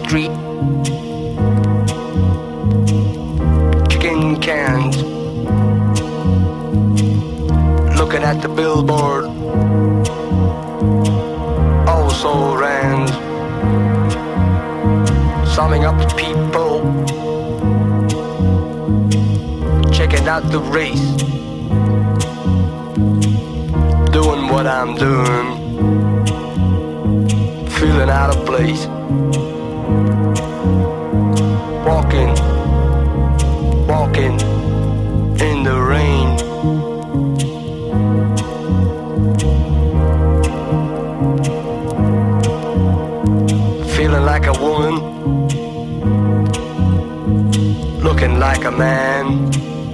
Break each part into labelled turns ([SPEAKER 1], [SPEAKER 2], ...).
[SPEAKER 1] street, chicken cans, looking at the billboard, also ran, summing up people, checking out the race, doing what I'm doing, feeling out of place, walking in the rain, feeling like a woman, looking like a man,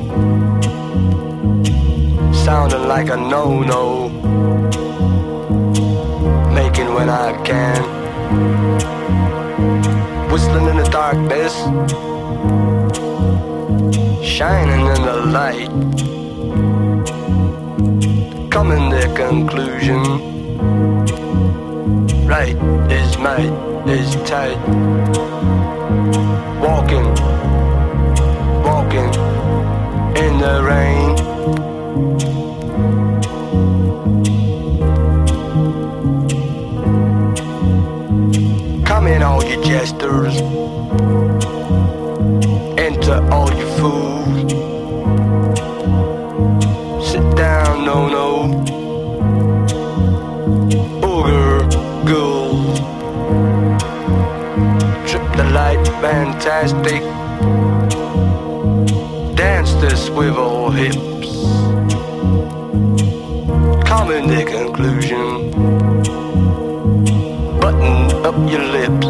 [SPEAKER 1] sounding like a no-no, making when I can, whistling in the darkness, shining in the light, coming to conclusion, right is might is tight, walking in the rain, come in all you jesters, enter all you fools, sit down, no, ogre ghouls, trip the light, fantastic, dance the swivel hips, come in the conclusion, button up your lips,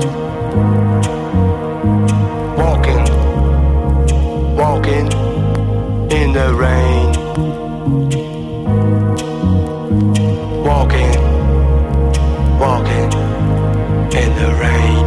[SPEAKER 1] walking in the rain, walking in the rain.